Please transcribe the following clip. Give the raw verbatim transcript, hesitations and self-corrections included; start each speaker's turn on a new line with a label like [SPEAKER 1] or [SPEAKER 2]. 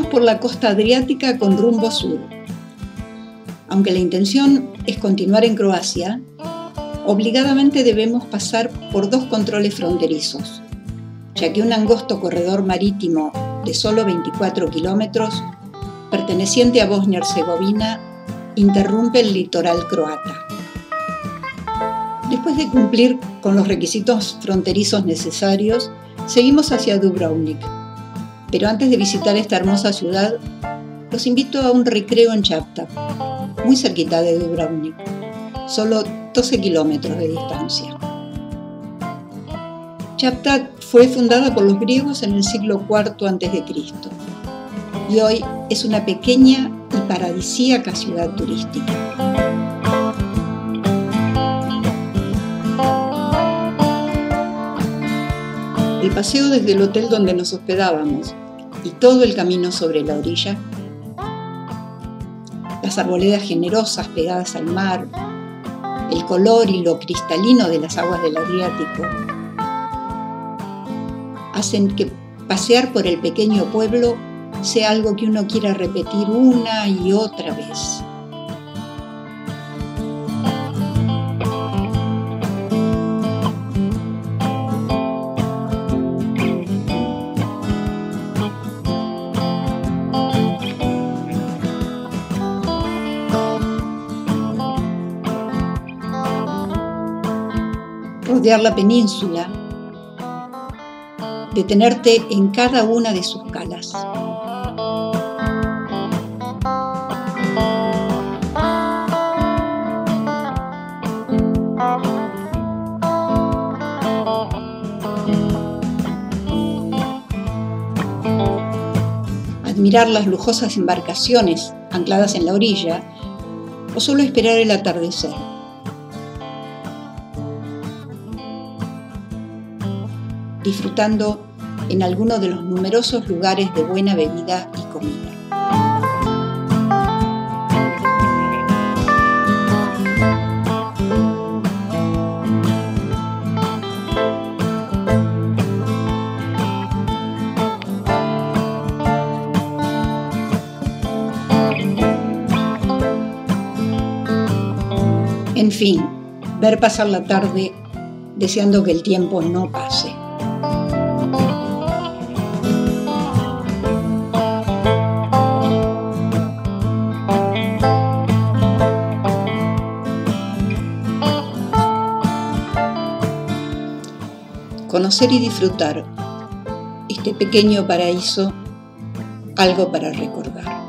[SPEAKER 1] por la costa adriática con rumbo sur. Aunque la intención es continuar en Croacia, obligadamente debemos pasar por dos controles fronterizos, ya que un angosto corredor marítimo de solo veinticuatro kilómetros, perteneciente a Bosnia-Herzegovina, interrumpe el litoral croata. Después de cumplir con los requisitos fronterizos necesarios, seguimos hacia Dubrovnik. Pero antes de visitar esta hermosa ciudad, los invito a un recreo en Cavtat, muy cerquita de Dubrovnik, solo doce kilómetros de distancia. Cavtat fue fundada por los griegos en el siglo cuarto antes de Cristo y hoy es una pequeña y paradisíaca ciudad turística. El paseo desde el hotel donde nos hospedábamos y todo el camino sobre la orilla, las arboledas generosas pegadas al mar, el color y lo cristalino de las aguas del Adriático, hacen que pasear por el pequeño pueblo sea algo que uno quiera repetir una y otra vez. Rodear la península, detenerte en cada una de sus calas. Admirar las lujosas embarcaciones ancladas en la orilla o solo esperar el atardecer. Disfrutando en alguno de los numerosos lugares de buena bebida y comida. En fin, ver pasar la tarde deseando que el tiempo no pase. Conocer y disfrutar este pequeño paraíso, algo para recordar.